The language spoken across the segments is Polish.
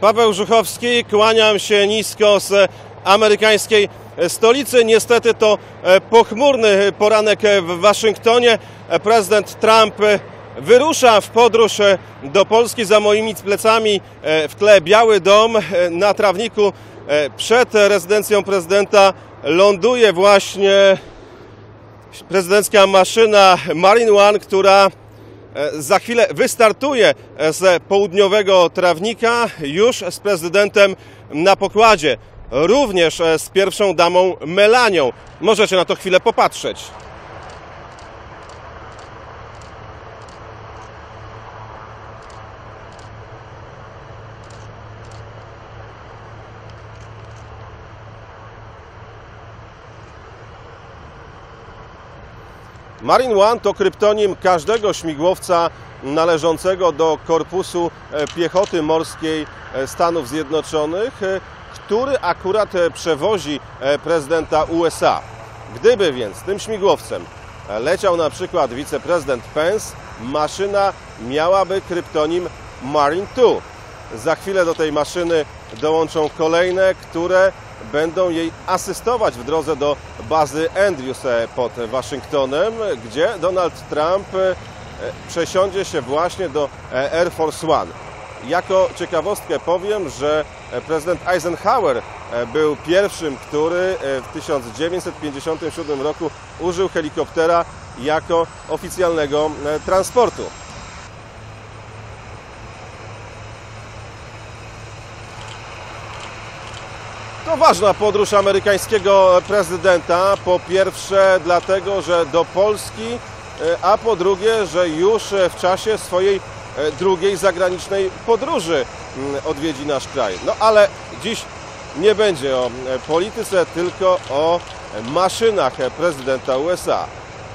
Paweł Żuchowski, kłaniam się nisko z amerykańskiej stolicy. Niestety to pochmurny poranek w Waszyngtonie. Prezydent Trump wyrusza w podróż do Polski. Za moimi plecami w tle Biały Dom. Na trawniku przed rezydencją prezydenta ląduje właśnie prezydencka maszyna Marine One, która za chwilę wystartuje z południowego trawnika już z prezydentem na pokładzie. Również z pierwszą damą Melanią. Możecie na to chwilę popatrzeć. Marine One to kryptonim każdego śmigłowca należącego do Korpusu Piechoty Morskiej Stanów Zjednoczonych, który akurat przewozi prezydenta USA. Gdyby więc tym śmigłowcem leciał na przykład wiceprezydent Pence, maszyna miałaby kryptonim Marine 2. Za chwilę do tej maszyny dołączą kolejne, które będą jej asystować w drodze do bazy Andrews pod Waszyngtonem, gdzie Donald Trump przesiądzie się właśnie do Air Force One. Jako ciekawostkę powiem, że prezydent Eisenhower był pierwszym, który w 1957 roku użył helikoptera jako oficjalnego transportu. To ważna podróż amerykańskiego prezydenta. Po pierwsze dlatego, że do Polski, a po drugie, że już w czasie swojej drugiej zagranicznej podróży odwiedzi nasz kraj. No ale dziś nie będzie o polityce, tylko o maszynach prezydenta USA.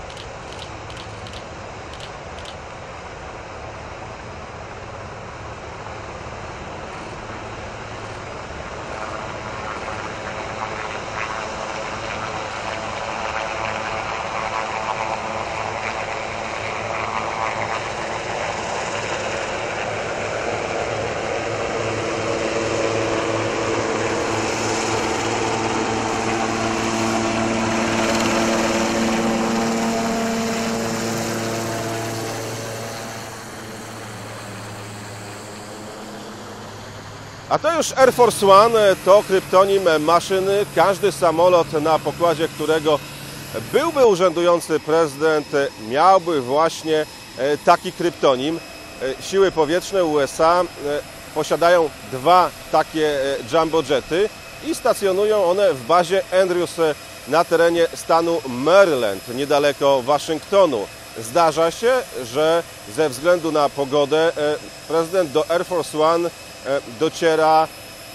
A to już Air Force One, to kryptonim maszyny. Każdy samolot, na pokładzie którego byłby urzędujący prezydent, miałby właśnie taki kryptonim. Siły powietrzne USA posiadają dwa takie jumbo jety i stacjonują one w bazie Andrews na terenie stanu Maryland, niedaleko Waszyngtonu. Zdarza się, że ze względu na pogodę prezydent do Air Force One dociera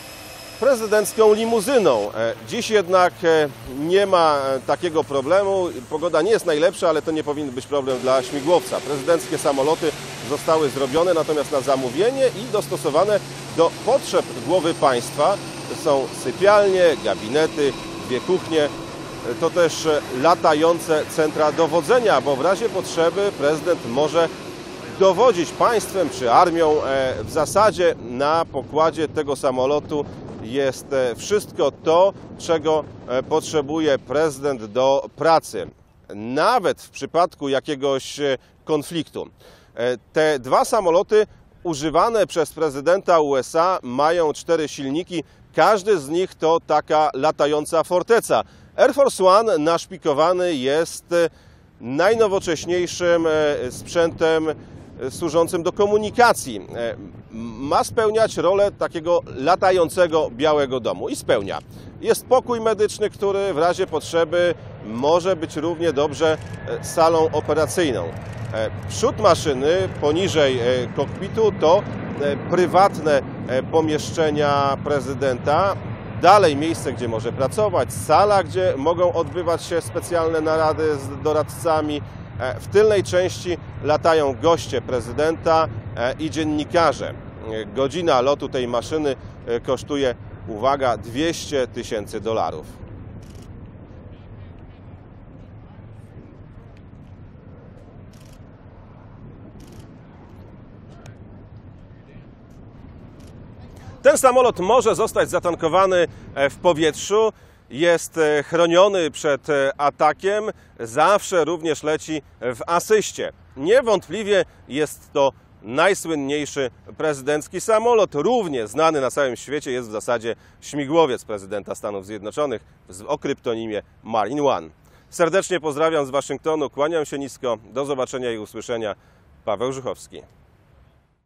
prezydencką limuzyną. Dziś jednak nie ma takiego problemu. Pogoda nie jest najlepsza, ale to nie powinien być problem dla śmigłowca. Prezydenckie samoloty zostały zrobione natomiast na zamówienie i dostosowane do potrzeb głowy państwa. Są sypialnie, gabinety, dwie kuchnie. To też latające centra dowodzenia, bo w razie potrzeby prezydent może dowodzić państwem czy armią. W zasadzie na pokładzie tego samolotu jest wszystko to, czego potrzebuje prezydent do pracy. Nawet w przypadku jakiegoś konfliktu. Te dwa samoloty używane przez prezydenta USA mają 4 silniki. Każdy z nich to taka latająca forteca. Air Force One naszpikowany jest najnowocześniejszym sprzętem służącym do komunikacji. Ma spełniać rolę takiego latającego Białego Domu i spełnia. Jest pokój medyczny, który w razie potrzeby może być równie dobrze salą operacyjną. Przód maszyny poniżej kokpitu to prywatne pomieszczenia prezydenta. Dalej miejsce, gdzie może pracować, sala, gdzie mogą odbywać się specjalne narady z doradcami. W tylnej części latają goście prezydenta i dziennikarze. Godzina lotu tej maszyny kosztuje, uwaga, $200,000. Ten samolot może zostać zatankowany w powietrzu, jest chroniony przed atakiem, zawsze również leci w asyście. Niewątpliwie jest to najsłynniejszy prezydencki samolot, równie znany na całym świecie jest w zasadzie śmigłowiec prezydenta Stanów Zjednoczonych o kryptonimie Marine One. Serdecznie pozdrawiam z Waszyngtonu, kłaniam się nisko, do zobaczenia i usłyszenia. Paweł Żuchowski.